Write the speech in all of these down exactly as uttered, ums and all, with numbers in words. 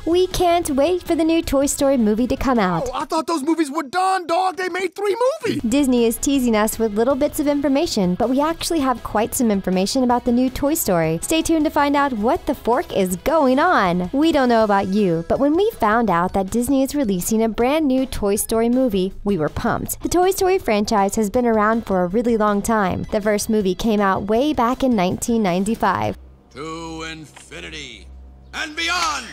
We can't wait for the new Toy Story movie to come out. Oh, I thought those movies were done, dog. They made three movies. Disney is teasing us with little bits of information, but we actually have quite some information about the new Toy Story. Stay tuned to find out what the fork is going on. We don't know about you, but when we found out that Disney is releasing a brand new Toy Story movie, we were pumped. The Toy Story franchise has been around for a really long time. The first movie came out way back in nineteen ninety-five. To infinity and beyond!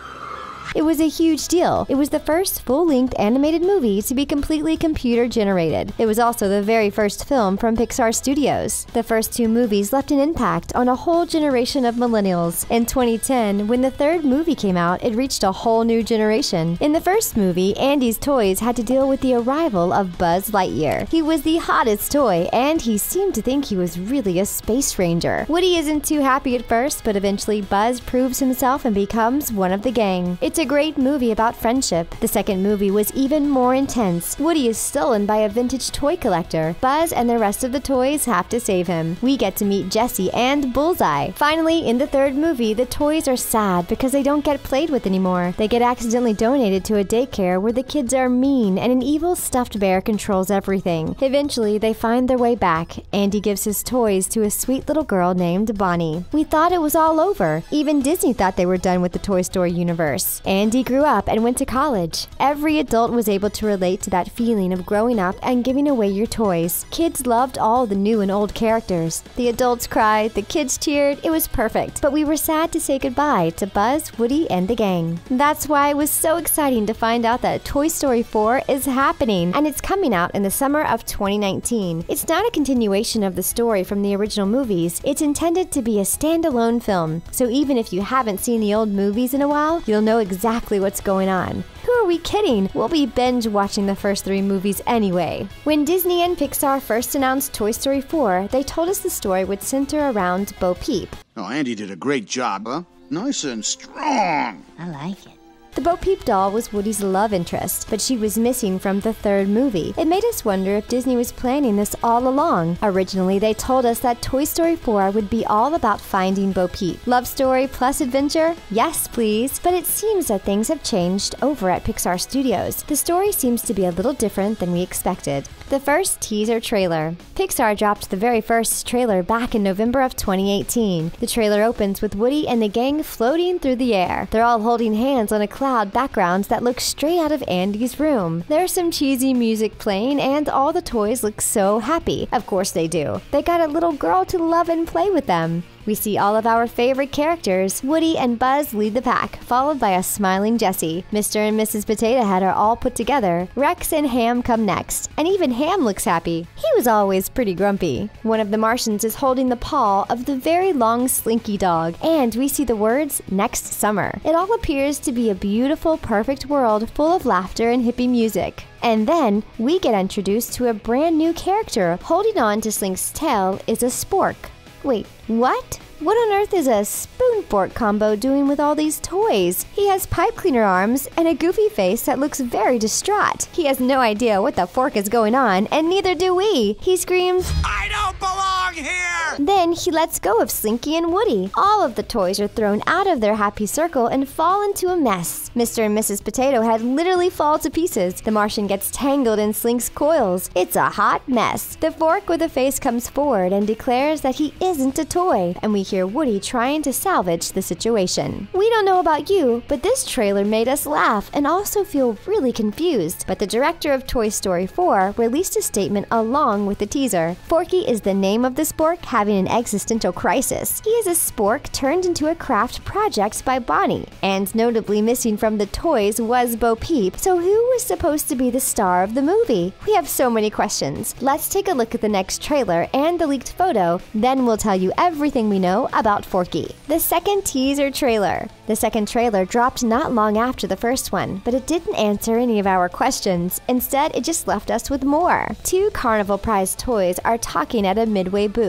It was a huge deal. It was the first full-length animated movie to be completely computer-generated. It was also the very first film from Pixar Studios. The first two movies left an impact on a whole generation of millennials. In twenty ten, when the third movie came out, it reached a whole new generation. In the first movie, Andy's toys had to deal with the arrival of Buzz Lightyear. He was the hottest toy, and he seemed to think he was really a space ranger. Woody isn't too happy at first, but eventually Buzz proves himself and becomes one of the gang. It's a great movie about friendship. The second movie was even more intense. Woody is stolen by a vintage toy collector. Buzz and the rest of the toys have to save him. We get to meet Jessie and Bullseye. Finally, in the third movie, the toys are sad because they don't get played with anymore. They get accidentally donated to a daycare where the kids are mean and an evil stuffed bear controls everything. Eventually, they find their way back. Andy gives his toys to a sweet little girl named Bonnie. We thought it was all over. Even Disney thought they were done with the Toy Story universe. Andy grew up and went to college. Every adult was able to relate to that feeling of growing up and giving away your toys. Kids loved all the new and old characters. The adults cried, the kids cheered, it was perfect. But we were sad to say goodbye to Buzz, Woody, and the gang. That's why it was so exciting to find out that Toy Story four is happening, and it's coming out in the summer of twenty nineteen. It's not a continuation of the story from the original movies. It's intended to be a standalone film, so even if you haven't seen the old movies in a while, you'll know exactly what's going on. Who are we kidding? We'll be binge watching the first three movies anyway. When Disney and Pixar first announced Toy Story four, they told us the story would center around Bo Peep. Oh, Andy did a great job, huh? Nice and strong. I like it. The Bo Peep doll was Woody's love interest, but she was missing from the third movie. It made us wonder if Disney was planning this all along. Originally, they told us that Toy Story four would be all about finding Bo Peep. Love story plus adventure? Yes, please. But it seems that things have changed over at Pixar Studios. The story seems to be a little different than we expected. The first teaser trailer. Pixar dropped the very first trailer back in November of twenty eighteen. The trailer opens with Woody and the gang floating through the air. They're all holding hands on a cloud backgrounds that look straight out of Andy's room. There's some cheesy music playing and all the toys look so happy. Of course they do. They got a little girl to love and play with them. We see all of our favorite characters. Woody and Buzz lead the pack, followed by a smiling Jessie. Mister and Missus Potato Head are all put together. Rex and Ham come next, and even Ham looks happy. He was always pretty grumpy. One of the Martians is holding the paw of the very long Slinky dog, and we see the words, "Next Summer." It all appears to be a beautiful, perfect world full of laughter and hippie music. And then, we get introduced to a brand new character. Holding on to Slink's tail is a spork. Wait, what? What on earth is a spoon fork combo doing with all these toys? He has pipe cleaner arms and a goofy face that looks very distraught. He has no idea what the fork is going on, and neither do we. He screams, I don't belong here! Then he lets go of Slinky and Woody. All of the toys are thrown out of their happy circle and fall into a mess. Mister and Missus Potato Head literally fall to pieces. The Martian gets tangled in Slink's coils. It's a hot mess. The fork with a face comes forward and declares that he isn't a toy, and we hear Woody trying to salvage the situation. We don't know about you, but this trailer made us laugh and also feel really confused. But the director of Toy Story four released a statement along with the teaser. Forky is the name of the spork having an existential crisis. He is a spork turned into a craft project by Bonnie. And notably missing from the toys was Bo Peep, so who was supposed to be the star of the movie? We have so many questions. Let's take a look at the next trailer and the leaked photo, then we'll tell you everything we know about Forky. The second teaser trailer. The second trailer dropped not long after the first one, but it didn't answer any of our questions. Instead, it just left us with more. Two Carnival Prize toys are talking at a Midway booth.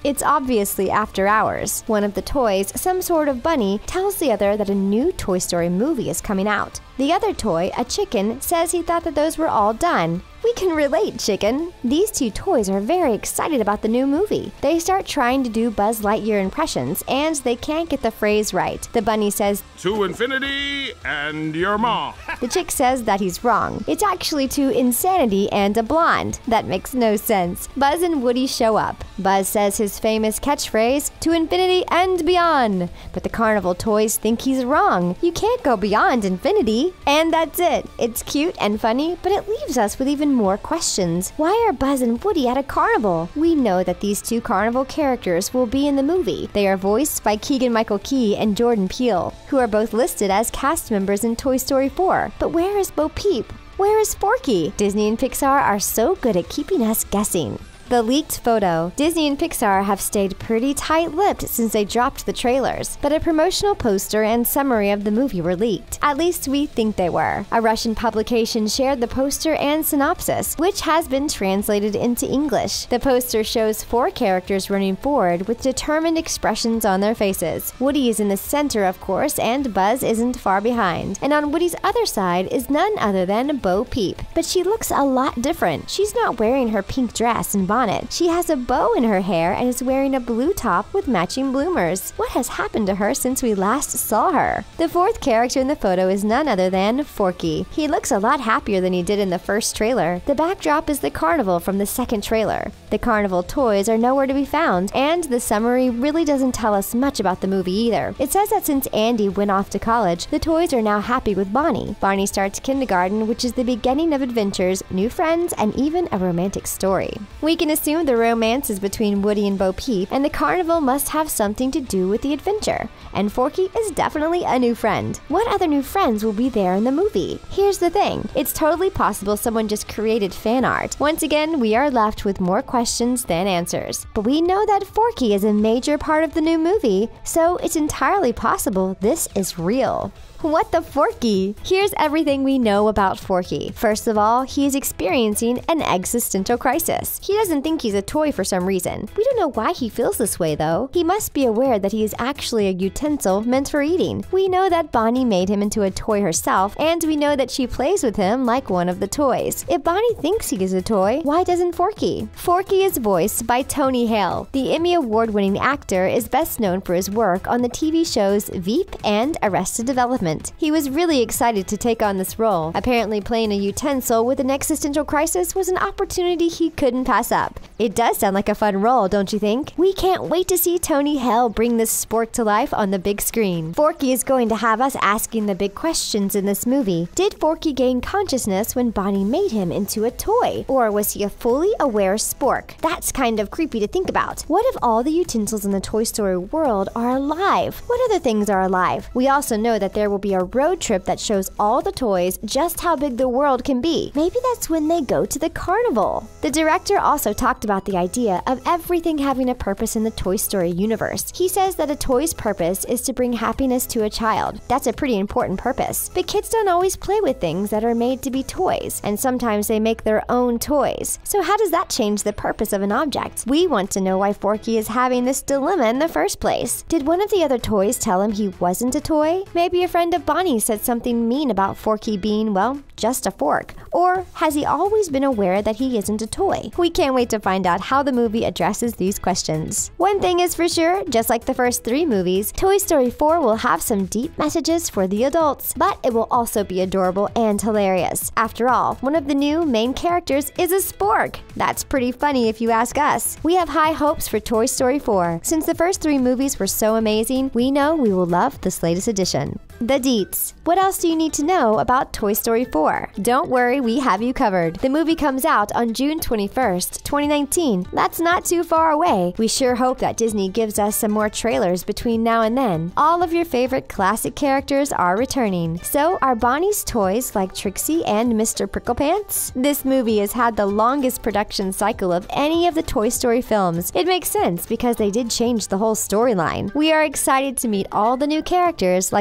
It's obviously after hours. One of the toys, some sort of bunny, tells the other that a new Toy Story movie is coming out. The other toy, a chicken, says he thought that those were all done. We can relate, chicken. These two toys are very excited about the new movie. They start trying to do Buzz Lightyear impressions, and they can't get the phrase right. The bunny says, "To infinity and your mom." The chick says that he's wrong. It's actually to insanity and a blonde. That makes no sense. Buzz and Woody show up. Buzz says his famous catchphrase, "To infinity and beyond." But the carnival toys think he's wrong. You can't go beyond infinity. And that's it. It's cute and funny, but it leaves us with even more questions. Why are Buzz and Woody at a carnival? We know that these two carnival characters will be in the movie. They are voiced by Keegan-Michael Key and Jordan Peele, who are both listed as cast members in Toy Story four. But where is Bo Peep? Where is Forky? Disney and Pixar are so good at keeping us guessing. The leaked photo. Disney and Pixar have stayed pretty tight-lipped since they dropped the trailers, but a promotional poster and summary of the movie were leaked. At least we think they were. A Russian publication shared the poster and synopsis, which has been translated into English. The poster shows four characters running forward with determined expressions on their faces. Woody is in the center, of course, and Buzz isn't far behind. And on Woody's other side is none other than Bo Peep. But she looks a lot different. She's not wearing her pink dress and bonnet. She has a bow in her hair and is wearing a blue top with matching bloomers. What has happened to her since we last saw her? The fourth character in the photo is none other than Forky. He looks a lot happier than he did in the first trailer. The backdrop is the carnival from the second trailer. The carnival toys are nowhere to be found, and the summary really doesn't tell us much about the movie either. It says that since Andy went off to college, the toys are now happy with Bonnie. Bonnie starts kindergarten, which is the beginning of adventures, new friends, and even a romantic story. We can assume the romance is between Woody and Bo Peep, and the carnival must have something to do with the adventure. And Forky is definitely a new friend. What other new friends will be there in the movie? Here's the thing. It's totally possible someone just created fan art. Once again, we are left with more questions than answers. But we know that Forky is a major part of the new movie, so it's entirely possible this is real. What the Forky? Here's everything we know about Forky. First of all, he is experiencing an existential crisis. He doesn't think he's a toy for some reason. We don't know why he feels this way, though. He must be aware that he is actually a utensil meant for eating. We know that Bonnie made him into a toy herself, and we know that she plays with him like one of the toys. If Bonnie thinks he is a toy, why doesn't Forky? Forky is voiced by Tony Hale. The Emmy Award-winning actor is best known for his work on the T V shows Veep and Arrested Development. He was really excited to take on this role. Apparently, playing a utensil with an existential crisis was an opportunity he couldn't pass up. It does sound like a fun role, don't you think? We can't wait to see Tony Hale bring this sport to life on the big screen. Forky is going to have us asking the big questions in this movie. Did Forky gain consciousness when Bonnie made him into a toy? Or was he a fully aware spork? That's kind of creepy to think about. What if all the utensils in the Toy Story world are alive? What other things are alive? We also know that there will be a road trip that shows all the toys just how big the world can be. Maybe that's when they go to the carnival. The director also talked about the idea of everything having a purpose in the Toy Story universe. He says that a toy's purpose is to bring happiness to a child. That's a pretty important purpose. But kids don't always play with things that are made to be toys, and sometimes they make their own toys. So how does that change the purpose of an object? We want to know why Forky is having this dilemma in the first place. Did one of the other toys tell him he wasn't a toy? Maybe a friend of Bonnie said something mean about Forky being, well, just a fork. Or has he always been aware that he isn't a toy? We can't wait to find out how the movie addresses these questions. One thing is for sure, just like the first three movies, Toy Story four will have some deep messages for the adults, but it will also be adorable and hilarious. After all, one of the new main characters is a spork. That's pretty funny if you ask us. We have high hopes for Toy Story four. Since the first three movies were so amazing, we know we will love this latest edition. The deets. What else do you need to know about Toy Story four? Don't worry, we have you covered. The movie comes out on June twenty-first, twenty nineteen. That's not too far away. We sure hope that Disney gives us some more trailers between now and then. All of your favorite classic characters are returning. So are Bonnie's toys like Trixie and Mister Pricklepants? This movie has had the longest production cycle of any of the Toy Story films. It makes sense because they did change the whole storyline. We are excited to meet all the new characters like the Carnival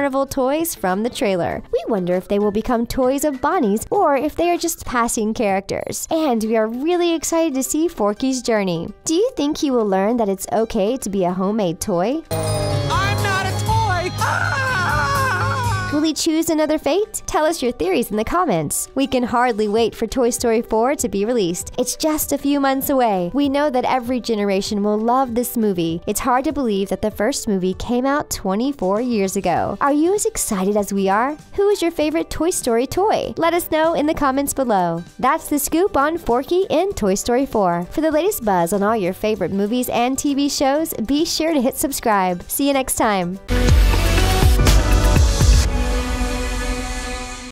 carnival toys from the trailer. We wonder if they will become toys of Bonnie's or if they are just passing characters. And we are really excited to see Forky's journey. Do you think he will learn that it's okay to be a homemade toy? I'm not a toy! Ah! Will he choose another fate? Tell us your theories in the comments. We can hardly wait for Toy Story four to be released. It's just a few months away. We know that every generation will love this movie. It's hard to believe that the first movie came out twenty-four years ago. Are you as excited as we are? Who is your favorite Toy Story toy? Let us know in the comments below. That's the scoop on Forky in Toy Story four. For the latest buzz on all your favorite movies and T V shows, be sure to hit subscribe. See you next time.